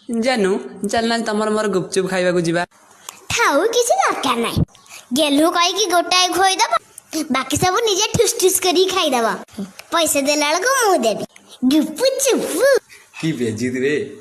जानू चलना तमर मोर गुपचुप खाइबा को जिबा ठाऊ किसी दरकार नहीं गेलु कहि कि गोटाए खोई दबा बाकी सब निजे ठुस ठुस करी खाई दबा पैसे देला को मु देबी गुपचुप की बेजी रे।